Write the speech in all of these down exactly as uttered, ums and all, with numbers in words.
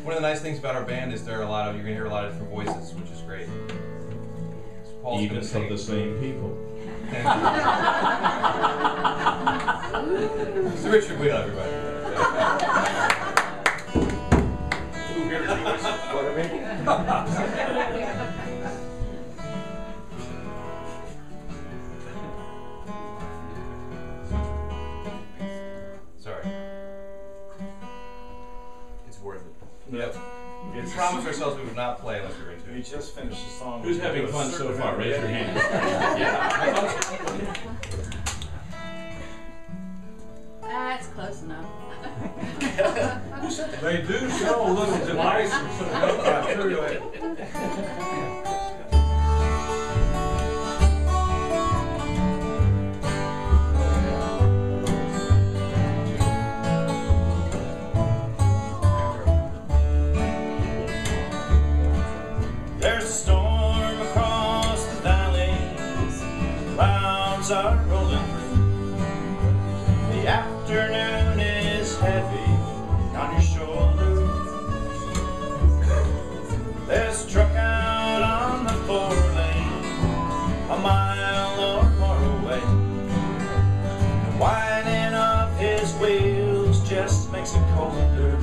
one of the nice things about our band is there are a lot of, you're going to hear a lot of different voices, which is great. So Paul's Even from the same people. It's Richard Wheel, everybody. What I mean? Sorry. It's worth it. Yep. We It's promised ourselves we would not play unless we were into We it. just finished the song. Who's having fun so far? Raise your hand. Yeah. That's close enough. They do sell a little device or something like that. There's a storm across the valley, clouds are rolling through. The afternoon is heavy on your shoulders. There's a truck out on the four lane, a mile or more away. The whining of his wheels just makes it colder.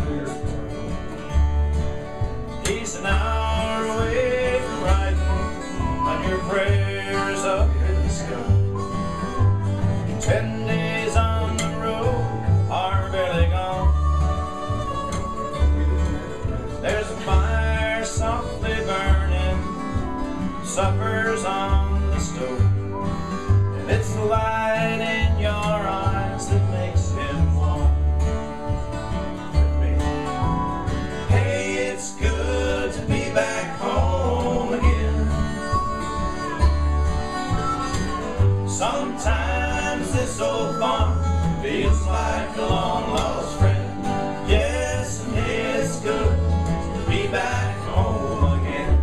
He's an hour away from riding on your prayers up in the sky. Ten days on the road are barely gone. There's a fire softly burning, supper's on the stove, and it's the light in your eyes that makes him warm. Hey, it's good to be back home again. Sometimes this old farm feels like a long lost friend. Yes, and it's good to be back home again.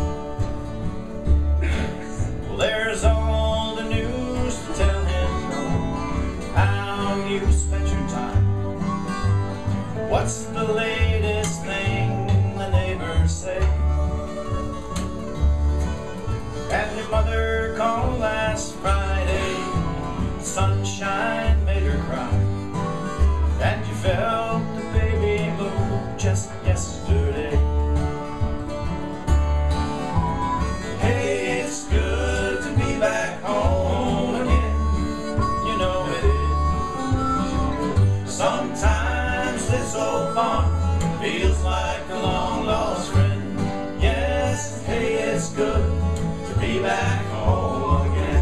Well, there's all the news to tell him how you spent your time. What's the latest thing the neighbors say? And your mother called last Friday, sunshine made her cry, and you felt the baby move just yesterday. Hey, it's good to be back home again. You know it is. Sometimes this old farm feels like a long lost friend. Yes, hey, it's good to be back home again.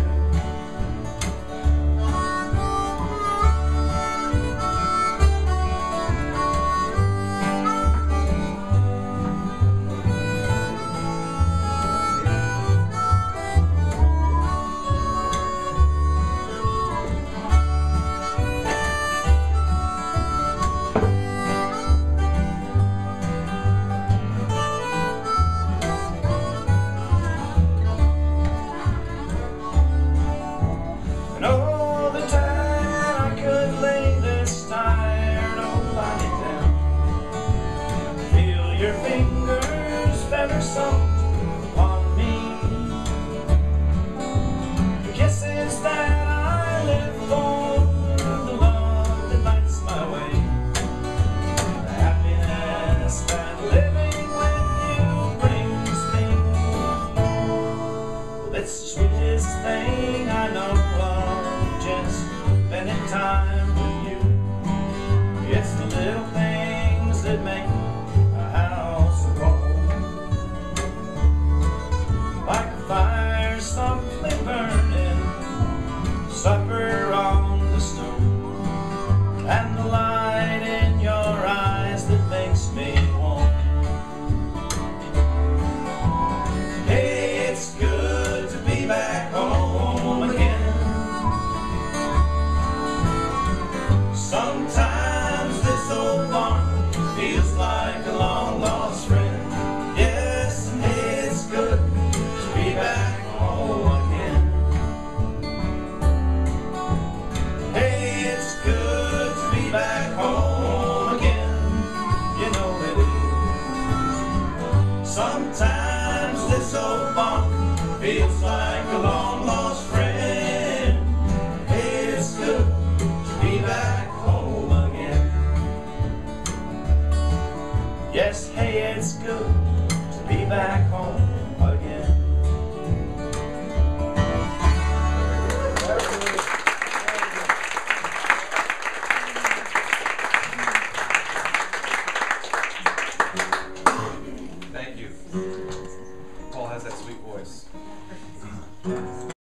And all the time I could lay this tired old body down, feel your fingers feather soft upon me, the kisses that I live for, the love that lights my way, the happiness that living with you brings me. Well, it's the sweetest thing I know of, just spending time with you. It's the little things that make a house of gold, like a fire softly burning, supper on the stove, and the light in your eyes that makes me warm. Hey, it's good to be back home again. Sometimes this old barn feels like a long lost friend. Yes, and it's good to be back home again. Hey, it's good to be back home again. You know it is. feels like a long lost friend. Hey, it's good to be back home again. Yes, hey, it's good to be back home.